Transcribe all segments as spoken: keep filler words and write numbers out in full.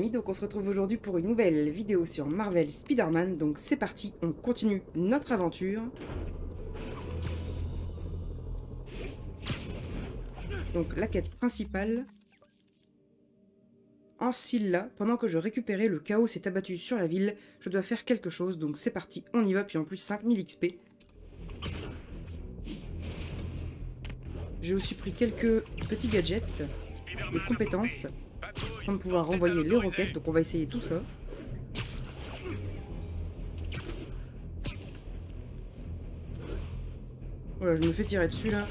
amis, donc on se retrouve aujourd'hui pour une nouvelle vidéo sur Marvel Spider-Man. Donc c'est parti, on continue notre aventure. Donc la quête principale. En Scylla, pendant que je récupérais, le chaos s'est abattu sur la ville. Je dois faire quelque chose, donc c'est parti, on y va, puis en plus cinq mille X P. J'ai aussi pris quelques petits gadgets, des compétences, afin de pouvoir renvoyer les roquettes, donc on va essayer tout ça. Voilà, je me fais tirer dessus là.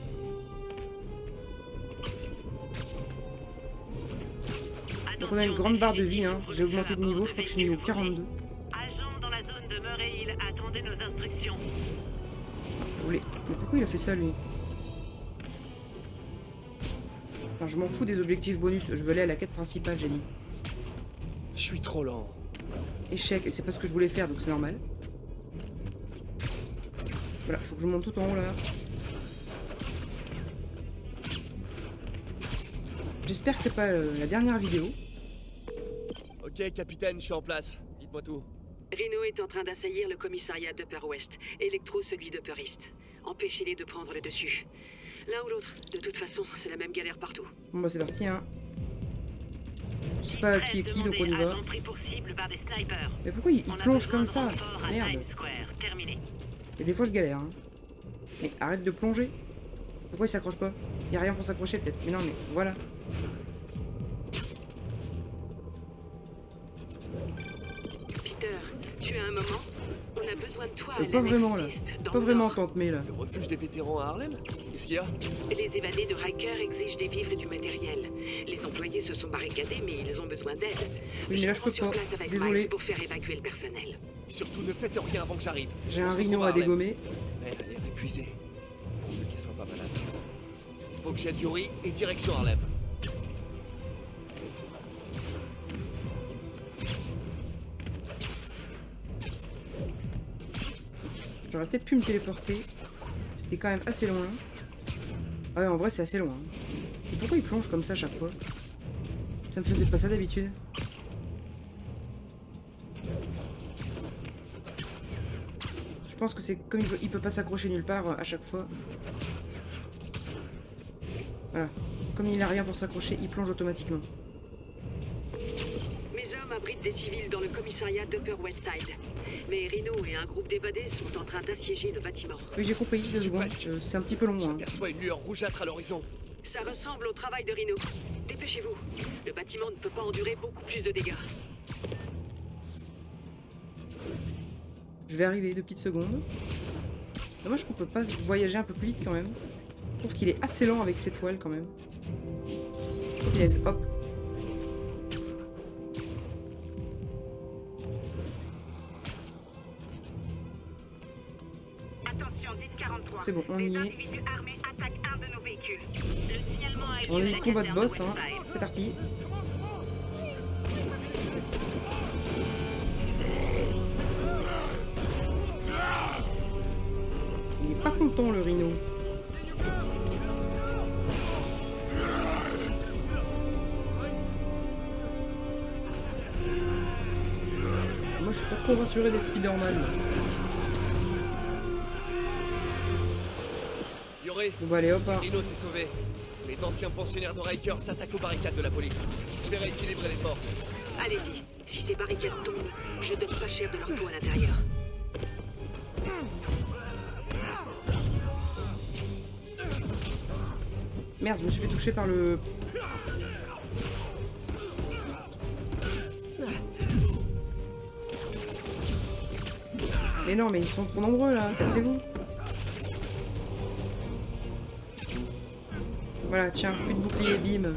Donc on a une grande barre de vie, hein. J'ai augmenté de niveau, je crois que je suis niveau quarante-deux. Agent dans la zone de Murray, attendez nos instructions. Je voulais... Mais pourquoi il a fait ça lui? Enfin, je m'en fous des objectifs bonus, je veux aller à la quête principale, j'ai dit. Je suis trop lent. Échec, c'est pas ce que je voulais faire, donc c'est normal. Voilà, faut que je monte tout en haut là. J'espère que c'est pas euh, la dernière vidéo. Ok, capitaine, je suis en place. Dites-moi tout. Rhino est en train d'assaillir le commissariat d'Upper West, Electro celui d'Upper East. Empêchez-les de prendre le dessus. L'un ou l'autre, de toute façon, c'est la même galère partout. Bon bah c'est parti hein. Je sais pas qui est qui, donc on y va. Mais pourquoi il, il plonge comme ça? Merde. Et des fois je galère hein. Mais arrête de plonger. Pourquoi il s'accroche pas? Y a rien pour s'accrocher peut-être. Mais non mais voilà. Peter, tu as un moment? On a besoin de toi. Et pas vraiment là. Pas vraiment tante mais là. Le refuge des vétérans à Harlem? Qu'est-ce qu'il y a? Les évadés de Riker exigent des vivres et du matériel. Les employés se sont barricadés, mais ils ont besoin d'aide. Oui mais là je peux pas. Désolé. Pour faire évacuer le personnel. Surtout ne faites rien avant que j'arrive. J'ai un rhino à dégommer. Elle a l'air épuisée. Pourvu qu'il soit pas malade. Il faut que j'aide Yuri et direction Harlem. J'aurais peut-être pu me téléporter. C'était quand même assez loin. Ah ouais, en vrai, c'est assez loin. Et pourquoi il plonge comme ça à chaque fois? Ça me faisait pas ça d'habitude. Je pense que c'est comme il peut, il peut pas s'accrocher nulle part à chaque fois. Voilà. Comme il n'a rien pour s'accrocher, il plonge automatiquement. Mes hommes abritent des civils dans le commissariat d'Upper West Side. Mais Rhino et un groupe d'évadés sont en train d'assiéger le bâtiment. Oui, j'ai compris, deux secondes. Euh, c'est un petit peu long. Hein. J'aperçois une lueur rougeâtre à l'horizon. Ça ressemble au travail de Rhino. Dépêchez-vous. Le bâtiment ne peut pas endurer beaucoup plus de dégâts. Je vais arriver, deux petites secondes. Dommage qu'on peut pas voyager un peu plus vite quand même. Je trouve qu'il est assez lent avec ses toiles quand même. Yes, hop. C'est bon, on y est. On est combat de boss, hein. C'est parti. Il est pas content le rhino. Moi je suis pas trop rassuré d'être Spider-Man. Bon bah allez hop hein. Rhino s'est sauvé. Les anciens pensionnaires de Riker s'attaquent aux barricades de la police. Je vais rééquilibrer les forces. Allez-y, si ces barricades tombent, je donne pas cher de leur peau à l'intérieur. Merde, je me suis fait toucher par le... Mais non, mais ils sont trop nombreux là, cassez-vous. Voilà, tiens, plus de bouclier, bim.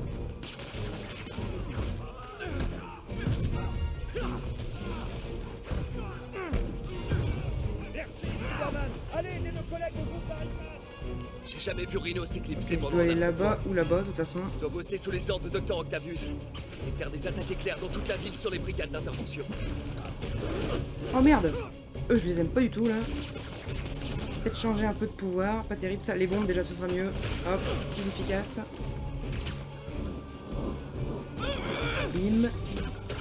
J'ai jamais vu Rhino s'éclipser Je pendant dois aller un là-bas ou là-bas, de toute façon. Je dois bosser sous les ordres de Docteur Octavius et faire des attaques éclairs dans toute la ville sur les brigades d'intervention. Oh merde! Eux, je les aime pas du tout là. Peut-être changer un peu de pouvoir, pas terrible ça. Les bombes déjà ce sera mieux. Hop, plus efficace. Bim.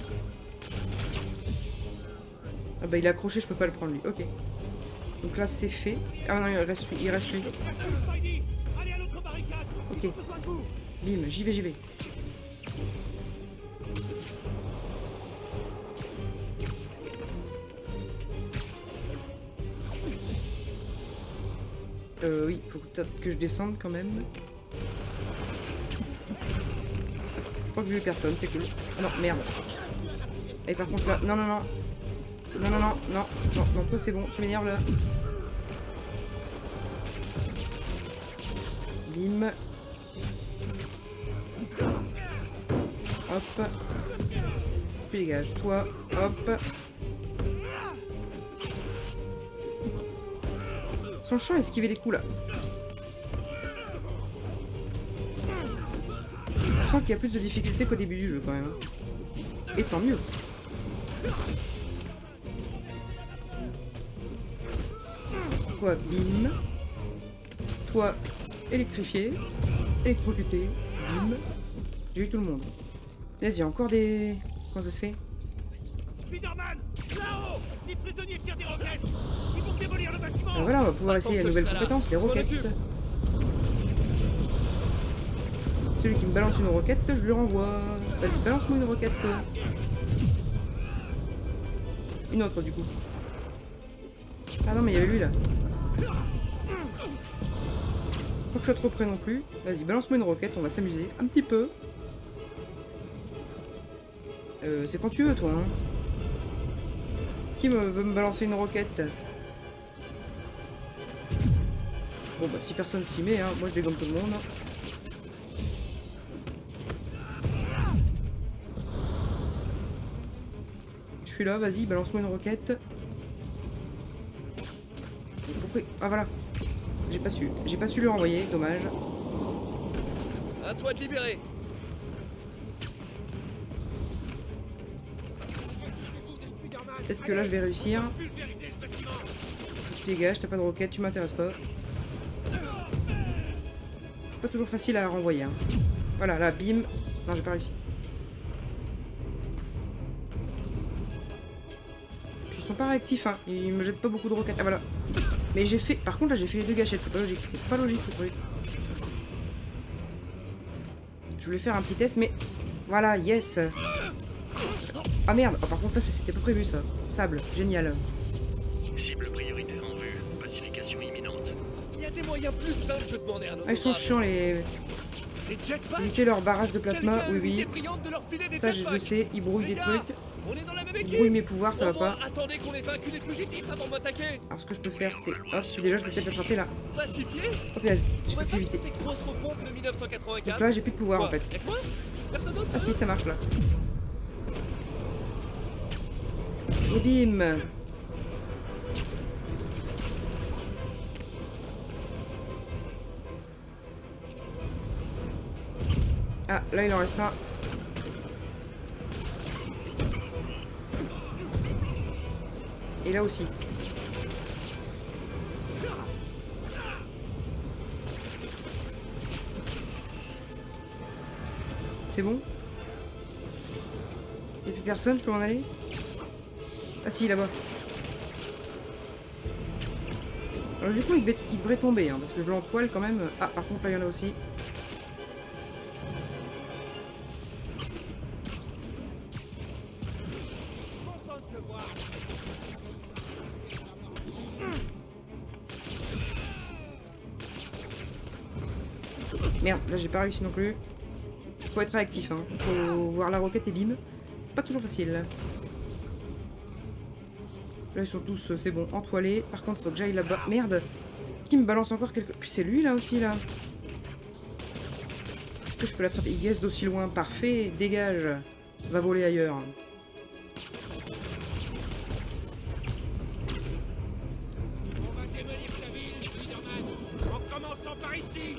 bah il est accroché, je peux pas le prendre lui. Ok. Donc là c'est fait. Ah non, il reste lui. Il reste lui. Ok. Bim, j'y vais, j'y vais. Euh oui, faut peut-être que je descende quand même. Je crois que je vais personne, c'est cool. Ah non, merde. Et par contre là, non non non. Non non non, non, non, non, toi c'est bon, tu m'énerves là. Bim. Hop. Tu dégages, toi, hop. Son champ esquiver les coups là. Je sens qu'il y a plus de difficultés qu'au début du jeu quand même. Et tant mieux. Toi, bim. Toi, électrifié. Électrocuté. Bim. J'ai eu tout le monde. Vas-y, encore des... Comment ça se fait? Spider-Man, là-haut, les prisonniers tirent des roquettes. Ils vont démolir le bâtiment. Alors voilà, on va pouvoir essayer la nouvelle compétence, les roquettes. Celui qui me balance une roquette, je lui renvoie. Vas-y, balance-moi une roquette. Une autre du coup. Ah non, mais il y avait lui là. Pas que je sois trop près non plus. Vas-y, balance-moi une roquette, on va s'amuser un petit peu. Euh, c'est quand tu veux, toi, hein. Qui me veut me balancer une roquette? Bon, bah, si personne s'y met, hein, moi je dégomme tout le monde. Je suis là, vas-y, balance-moi une roquette. Pourquoi? Ah, voilà. J'ai pas su. J'ai pas su lui renvoyer, dommage. À toi de libérer. Peut-être que là je vais réussir. Tu dégages, t'as pas de roquette, tu m'intéresses pas. C'est pas toujours facile à renvoyer. Hein. Voilà, là, bim. Non, j'ai pas réussi. Puis ils sont pas réactifs, hein. Ils me jettent pas beaucoup de roquettes. Ah voilà. Mais j'ai fait. Par contre, là j'ai fait les deux gâchettes, c'est pas logique. C'est pas logique ce truc. Je voulais faire un petit test, mais. Voilà, yes. Ah merde, oh, par contre là c'était pas prévu ça. Sable, génial. Cible prioritaire en vue, pacification imminente. Il y a des moyens plus simples de demander un autre. Ah ils sont chiants les... Les jetpacks. Éviter leur barrage de plasma, oui oui. De leur filer des ça je le sais, ils brouillent des gars, trucs. On est dans la même équipe. Ils brouillent mes pouvoirs, ça va pas. Attendez qu'on ait vaincu les fugitifs avant de m'attaquer. Alors ce que je peux faire c'est... Hop, puis déjà je peux peut-être l'attraper là. Pacifié. Hop, vas-y, j'ai plus plus vite. Donc là j'ai plus de pouvoir en fait. Ah si, ça marche là. Et bim. Ah, là il en reste un. Et là aussi. C'est bon? Y'a plus personne, je peux m'en aller? Ah si, là-bas. Alors du coup, il devait, il devrait tomber, hein, parce que je l'entoile quand même. Ah, par contre, là, il y en a aussi. Merde, là, j'ai pas réussi non plus. Faut être réactif, hein. Faut voir la roquette et bim. C'est pas toujours facile. Là, là ils sont tous, c'est bon, entoilés. Par contre, faut que j'aille là-bas. Merde. Qui me balance encore quelque... Puis c'est lui, là, aussi, là. Est-ce que je peux l'attraper? Il guesse d'aussi loin. Parfait. Dégage. Va voler ailleurs. On va démolir ta ville, Spider-Man. En commençant par ici.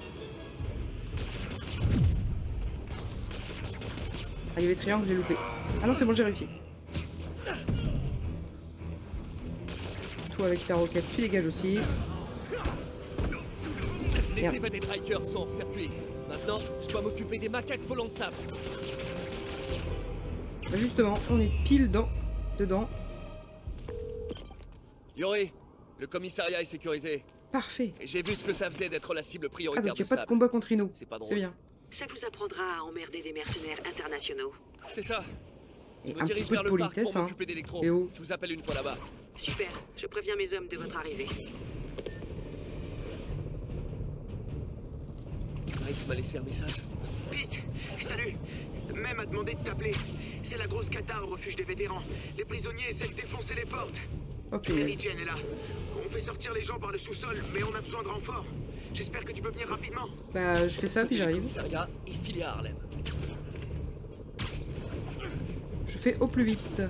Ah, il y avait triangle, j'ai loupé. Ah non, c'est bon, j'ai réussi. Toi, avec ta roquette, tu dégages aussi. Les Merde. évadés Strikers sont hors circuit. Maintenant, je dois m'occuper des macaques volants de sable. Bah justement, on est pile dans, dedans. Yuri, le commissariat est sécurisé. Parfait. Et j'ai vu ce que ça faisait d'être la cible Ah, prioritaire donc il de n'y a pas de Sable. combat contre Rhino. C'est pas drôle. C'est bien. Ça vous apprendra à emmerder des mercenaires internationaux. C'est ça. Et Je me un petit dirige peu vers de le parc politesse, pour hein. m'occuper d'Electro. Et oh. Je vous appelle une fois là-bas. Super, je préviens mes hommes de votre arrivée. Rex m'a laissé un message. Pete, salut. Même a demandé de t'appeler. C'est la grosse cata au refuge des vétérans. Les prisonniers essaient de défoncer les portes. Hop, Mary yes. Jane est là. On fait sortir les gens par le sous-sol, mais on a besoin de renforts. J'espère que tu peux venir rapidement. Bah, je fais ça, puis Le j'arrive. commissariat est filé à Harlem. Je fais au plus vite.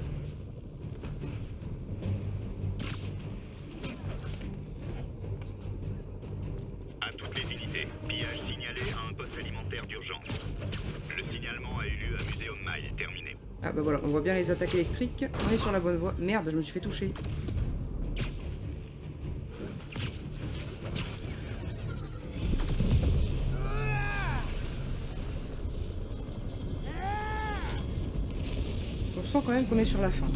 À toutes les unités, pillage signalé à un poste alimentaire d'urgence. Le signalement a eu lieu à Muséum Mile, terminé. Ah bah voilà, on voit bien les attaques électriques. On est sur la bonne voie. Merde, je me suis fait toucher. On sent quand même qu'on est sur la fin.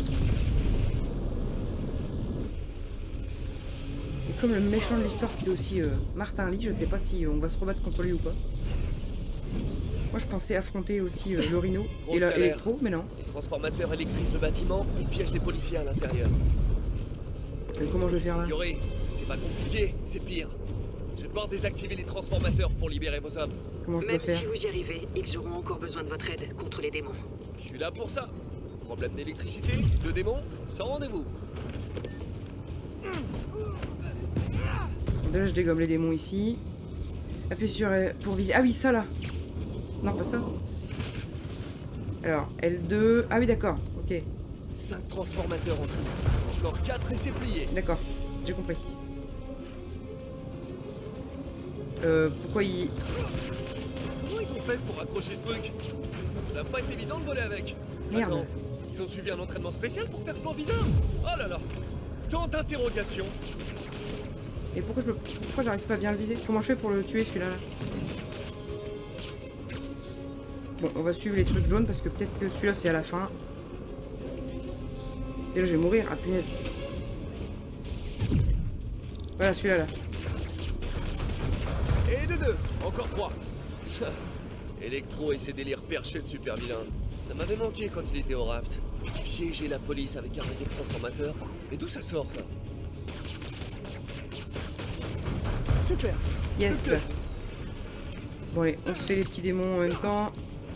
Et comme le méchant de l'histoire c'était aussi euh, Martin Lee, je sais pas si on va se rebattre contre lui ou pas. Moi je pensais affronter aussi euh, le Rhino et la Electro, mais non. Les transformateurs électrisent le bâtiment et piègent les policiers à l'intérieur. Et comment je vais faire là? Yuri, c'est pas compliqué, c'est pire. Je vais devoir désactiver les transformateurs pour libérer vos hommes. Comment je dois Même faire? si vous y arrivez, ils auront encore besoin de votre aide contre les démons. Je suis là pour ça. Problème d'électricité, de démons, sans rendez-vous. Déjà je dégomme les démons ici. Appuie sur euh, pour viser. Ah oui, ça là. Non, pas ça. Alors, L deux. Ah oui, d'accord. Ok. cinq transformateurs en tout. Encore quatre et c'est plié. D'accord. J'ai compris. Euh, pourquoi il... Comment ils ont fait pour accrocher ce truc? Ça n'a pas été évident de voler avec. Merde. Attends, ils ont suivi un entraînement spécial pour faire ce plan bizarre. Oh là là. Tant d'interrogations. Et pourquoi je peux... Pourquoi j'arrive pas à bien le viser? Comment je fais pour le tuer celui-là là? Bon, on va suivre les trucs jaunes parce que peut-être que celui-là c'est à la fin. Et là je vais mourir. Ah punaise. Voilà celui-là là. Et de deux. Encore trois. Electro et ses délires perchés de super vilain. Ça m'avait manqué quand il était au raft. Piéger la police avec un réseau de transformateurs. Mais d'où ça sort ça? Super. Yes. Bon allez, on se fait les petits démons en même temps.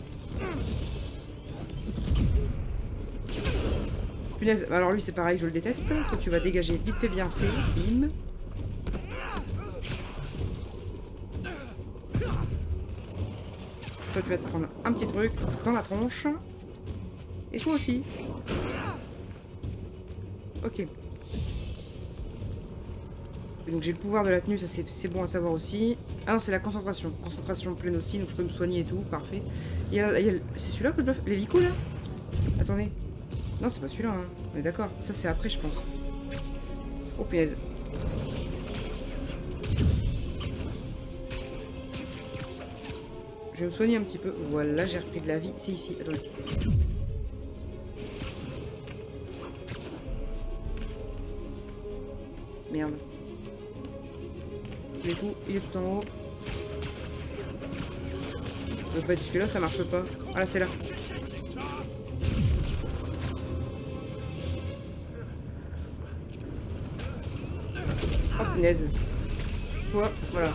Punaise, alors lui c'est pareil, je le déteste. Toi tu vas dégager vite fait bien fait. Bim. Toi tu vas te prendre un petit truc dans la tronche. Et toi aussi. Ok. Et donc j'ai le pouvoir de la tenue, ça c'est bon à savoir aussi. Ah non, c'est la concentration. Concentration pleine aussi, donc je peux me soigner et tout, parfait. Il y a, a, c'est celui-là que je dois faire? L'hélico là? Attendez. Non, c'est pas celui-là, hein. On est d'accord. Ça c'est après, je pense. Oh punaise. Je vais me soigner un petit peu. Voilà, j'ai repris de la vie. C'est ici, attendez. Merde. Du coup, il est tout en haut. Ça doit pas être celui-là, ça marche pas. Ah là, c'est là. Oh punaise. Quoi? Voilà.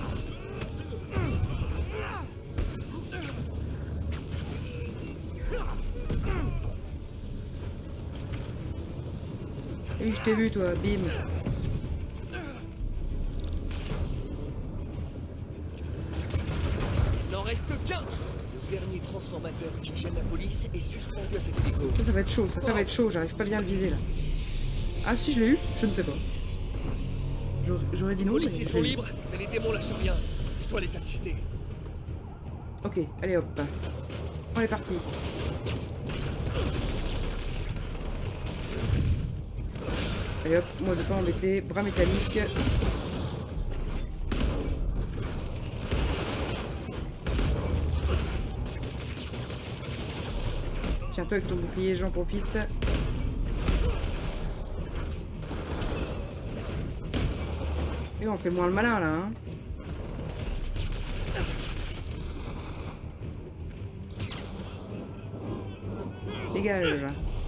Oui, je t'ai vu toi, bim. Qu'un. Le dernier transformateur qui gêne la police est suspendu à cet hélico. Ça, ça va être chaud, ça, ça va être chaud. J'arrive pas bien à le viser là. Ah si, je l'ai eu? Je ne sais pas. J'aurais dit non. Les policiers sont libres, mais les démons lâchent rien. Je dois les assister. Ok, allez hop. On est parti. Allez hop, moi je vais pas embêter. Bras métallique. Tiens-toi avec ton bouclier, j'en profite. Et on fait moins le malin là, hein. Dégage.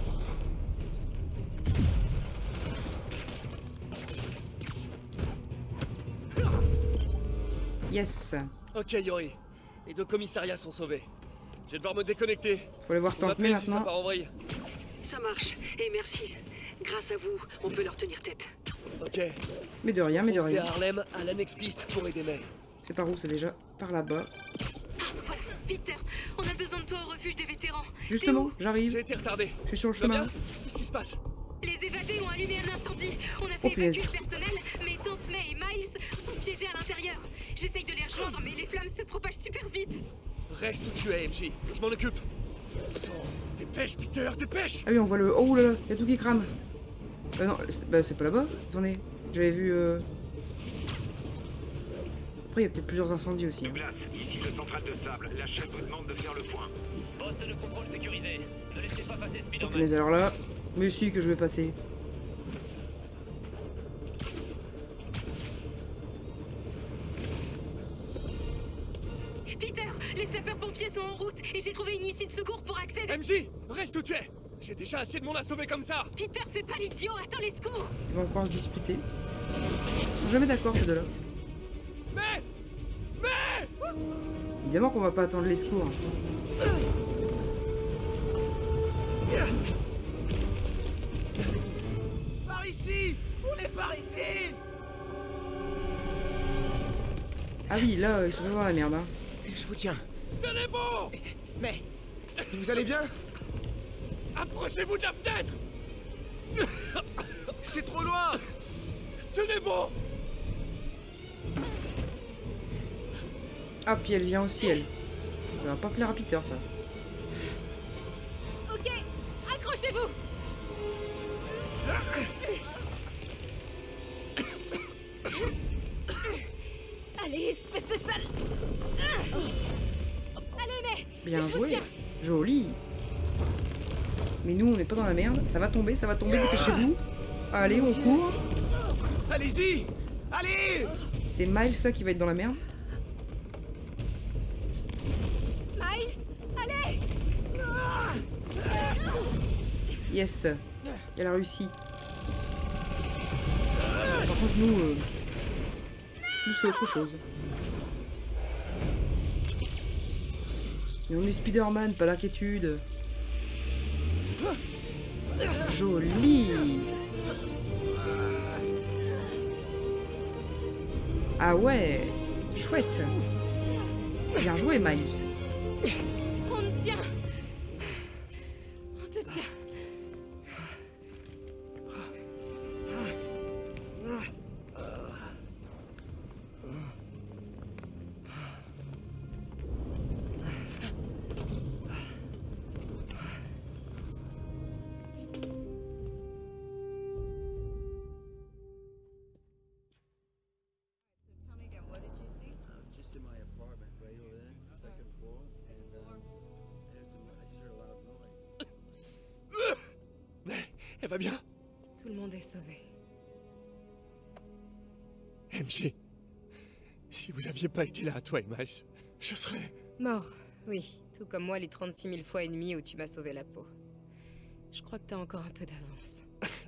Yes. Ok, Yori. Les deux commissariats sont sauvés. Je vais devoir me déconnecter. Faut les voir Vous tanker m'appelez si ça maintenant. part en vrille. Ça marche, et merci. Grâce à vous, on peut leur tenir tête. Ok. Mais de rien, mais de Foncez rien. à Harlem, à l'annexe piste pour aider May. C'est par où? C'est déjà par là-bas. Voilà, Peter, on a besoin de toi au refuge des vétérans. Justement, J'ai j'arrive. été retardé. Je suis sur le Tu vas chemin. bien? Qu'est-ce qui se passe? Les évadés ont allumé un incendie. On a Oh, fait punaise. évacuer le personnel, mais Tante May et Miles sont piégés à l'intérieur. J'essaye de les rejoindre, mais les flammes se propagent super vite. Reste où tu es, M J. Je m'en occupe. Sang. Dépêche, Peter, dépêche! Ah oui, on voit le... Oh là là, il y a tout qui crame. Euh, non, c'est- bah c'est pas là-bas. Attendez, j'avais vu... Euh... Après, il y a peut-être plusieurs incendies aussi. Hein. Douglas, ici le central de sable. La chef vous demande de faire le point. Poste de contrôle sécurisé. Ne laissez pas passer Oh, Spider-Man. punaise, alors là... Mais si que je vais passer. Peter, les sapeurs-pompiers sont en route et j'ai trouvé une issue de secours pour accéder. M J, reste où tu es! J'ai déjà assez de monde à sauver comme ça! Peter, fais pas l'idiot, attends les secours. Ils vont encore se disputer. Ils sont jamais d'accord, ces deux-là. Mais! Mais! Évidemment qu'on va pas attendre les secours. Par ici! On est par ici! Ah oui, là, ils sont vraiment dans la merde. Hein. Je vous tiens. Tenez bon! Mais... Vous allez bien? Approchez-vous de la fenêtre! C'est trop loin! Tenez bon! Ah, puis elle vient aussi, elle. Ça va pas plaire à Peter, ça. Ok, accrochez-vous. Allez, espèce de sale. Allez, mais Bien je vous joué. tiens. Joli. Mais nous, on n'est pas dans la merde. Ça va tomber, ça va tomber, dépêchez-vous. Allez, on court. Allez-y! Allez! C'est Miles, là, qui va être dans la merde. Miles, allez. Yes. Elle a réussi. Par contre, nous... Euh... Nous, c'est autre chose. Mais on est Spider-Man, pas d'inquiétude. Joli. Ah ouais. Chouette. Bien joué, Miles. On te tient. On te tient. Just in my apartment right over there, second floor, and um, there's some, I just heard a loud noise. Mais, elle va bien? Tout le monde est sauvé. M J, si vous aviez pas été là, toi et Miles, je serais... Mort, oui. Tout comme moi les trente-six mille fois et demi où tu m'as sauvé la peau. Je crois que t'as encore un peu d'avance.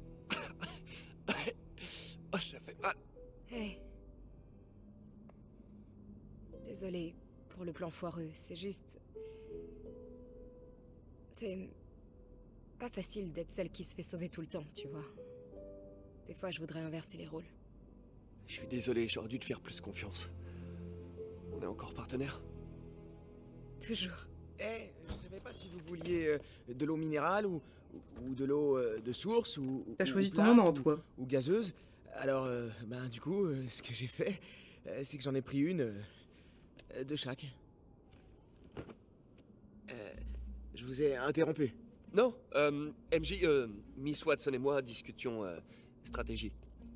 Oh, ça fait mal. Hey. Désolée pour le plan foireux, c'est juste... C'est... pas facile d'être celle qui se fait sauver tout le temps, tu vois. Des fois, je voudrais inverser les rôles. Je suis désolé, j'aurais dû te faire plus confiance. On est encore partenaires? Toujours. Eh, je savais pas si vous vouliez euh, de l'eau minérale ou, ou, ou de l'eau euh, de source ou... T'as ou- choisi ou ton plate, moment, ou- toi. Ou gazeuse. Alors, euh, ben du coup, euh, ce que j'ai fait, euh, c'est que j'en ai pris une euh, de chaque. Euh, je vous ai interrompu. Non, euh, M J, euh, Miss Watson et moi discutions euh, stratégie.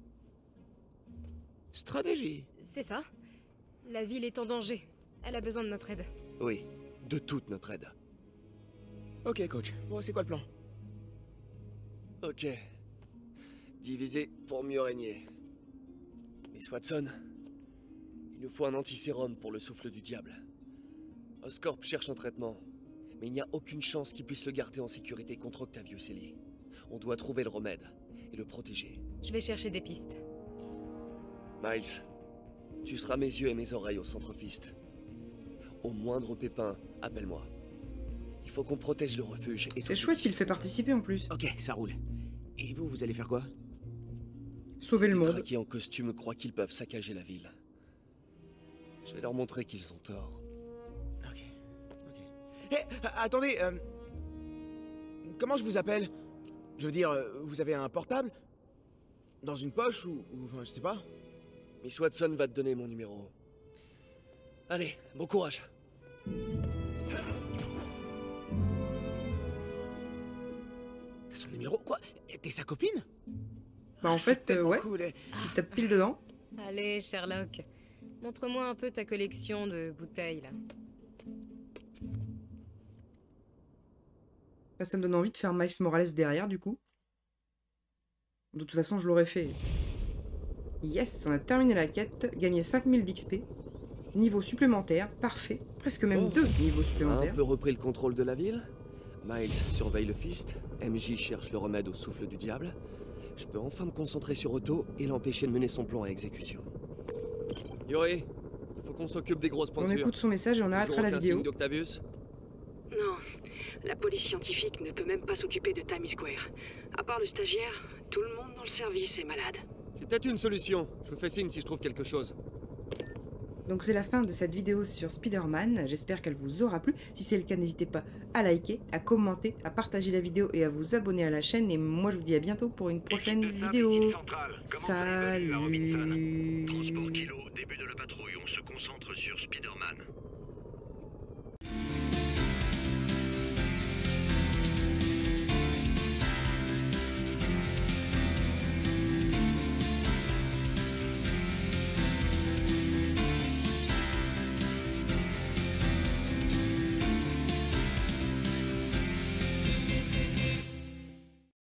Stratégie. C'est ça. La ville est en danger. Elle a besoin de notre aide. Oui, de toute notre aide. Ok, coach. Bon, c'est quoi le plan? Ok. Diviser pour mieux régner. Mais Miss Watson, il nous faut un antisérum pour le souffle du diable. Oscorp cherche un traitement, mais il n'y a aucune chance qu'il puisse le garder en sécurité contre Octavius Ellie. On doit trouver le remède et le protéger. Je vais chercher des pistes. Miles, tu seras mes yeux et mes oreilles au centre Fist. Au moindre pépin, appelle-moi. Il faut qu'on protège le refuge. Et C'est chouette, il fait participer en plus. Ok, ça roule. Et vous, vous allez faire quoi? Sauver le Les monde. traqués en costume croient qu'ils peuvent saccager la ville. Je vais leur montrer qu'ils ont tort. Ok, ok. Hé, attendez, euh... comment je vous appelle? Je veux dire, euh, vous avez un portable? Dans une poche ou... ou enfin, je sais pas. Miss Watson va te donner mon numéro. Allez, bon courage. T'as son numéro? Quoi? T'es sa copine? Bah en Ah, fait, c'est tellement euh, ouais, cool, eh. tu tapes pile dedans. Allez, Sherlock. Montre-moi un peu ta collection de bouteilles, là. Là, ça me donne envie de faire Miles Morales derrière, du coup. De toute façon, je l'aurais fait. Yes, on a terminé la quête, gagné cinq mille d'X P. Niveau supplémentaire, parfait. Presque même Bon. deux niveaux On a supplémentaires. un peu repris le contrôle de la ville. Miles surveille le Fist. M J cherche le remède au souffle du diable. Je peux enfin me concentrer sur Otto et l'empêcher de mener son plan à exécution. Yuri, il faut qu'on s'occupe des grosses On pointures. écoute son message et on arrêtera la Toujours aucun vidéo. signe d'Octavius? Non, la police scientifique ne peut même pas s'occuper de Times Square. À part le stagiaire, tout le monde dans le service est malade. J'ai peut-être une solution. Je vous fais signe si je trouve quelque chose. Donc c'est la fin de cette vidéo sur Spider-Man, j'espère qu'elle vous aura plu. Si c'est le cas, n'hésitez pas à liker, à commenter, à partager la vidéo et à vous abonner à la chaîne. Et moi je vous dis à bientôt pour une prochaine vidéo. Salut. Transport Kilo, début de la patrouille, on se concentre sur Spider-Man.